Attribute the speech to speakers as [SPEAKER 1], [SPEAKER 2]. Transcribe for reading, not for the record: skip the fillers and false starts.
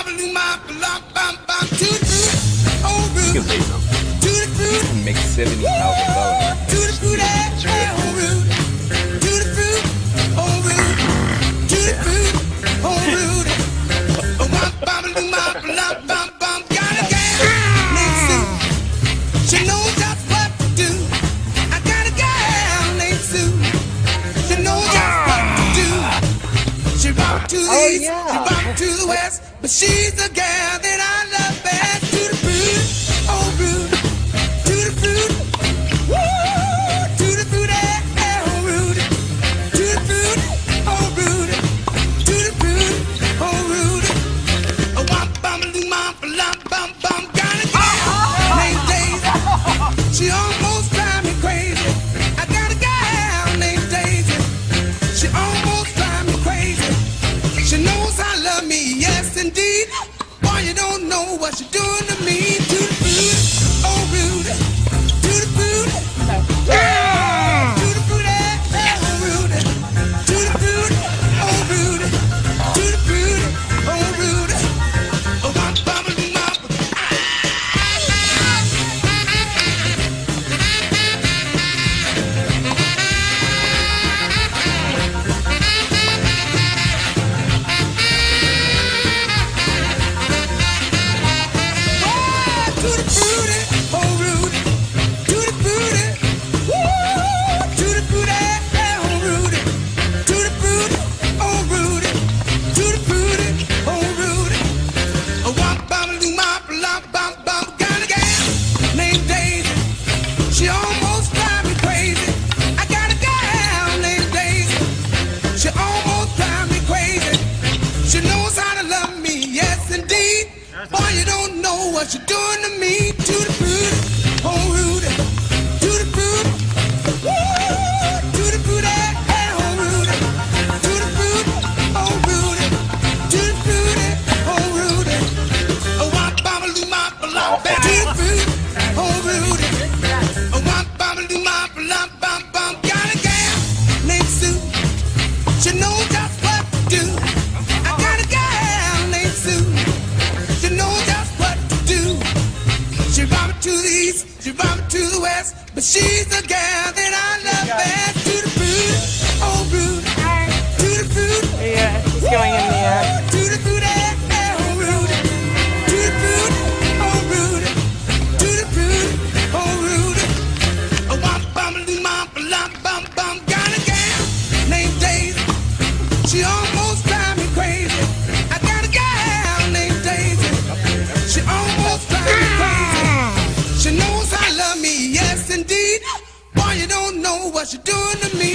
[SPEAKER 1] You can say something. You can make $70,000.
[SPEAKER 2] To the fruit, oh Rudy. To the fruit, oh Rudy. To the fruit, oh Rudy. Oh, bum, got a gal named Sue. She knows just what to do. I got a gal named Sue. She knows just what to do. She rocked to the east, she rocked to the west, but she's the gal that I love best. To the fruit, oh Rudy. To the fruit, woo. To the fruit, oh Rudy. To the fruit, oh Rudy. To the fruit, oh Rudy. Oh, bum, got a gal named Daisy. She almost drives me crazy. I got a gal named Daisy. She almost drives me crazy. She knows I love me, yes indeed. Boy, you don't know what you're doing to me. To the fruit, oh Rudy. To the fruit, yeah. To the fruit, oh Rudy. To the fruit, oh Rudy. To the fruit, oh Rudy. Oh, bum. To the fruity, oh Rudy. To the fruity, woo. To the fruity, oh Rudy. To the fruity, oh Rudy. To the fruity, oh Rudy. Oh, bum, got a gal named Daisy. She almost drives me crazy. I got a gal named Daisy. She almost drives me crazy. She knows how to love me, yes indeed. Boy, you don't know what you're doing to me. To the fruit, oh Rudy. To the fruit, woo. To the fruit, oh Rudy. To the fruit, oh Rudy. To the fruit, oh Rudy. Oh, bum. To the fruit, oh Rudy. Oh, bum. Got a gal named Sue. She knows just what to do. I got a gal named Sue. She knows just what to do. She brought me to the east, she brought me to the west, but she's the gal that I love best. To the fruit, oh Rudy. To the fruit,
[SPEAKER 3] Yeah, he's going in the air.
[SPEAKER 2] to the fruit, oh Rudy. To the fruit, oh Rudy. To the fruit, oh Rudy. Oh, bum. Got a gal named Daisy. She almost drives me crazy. I got a gal named Daisy. She almost drives me crazy. She knows I love me, yes indeed. Boy, you don't know what you're doing to me.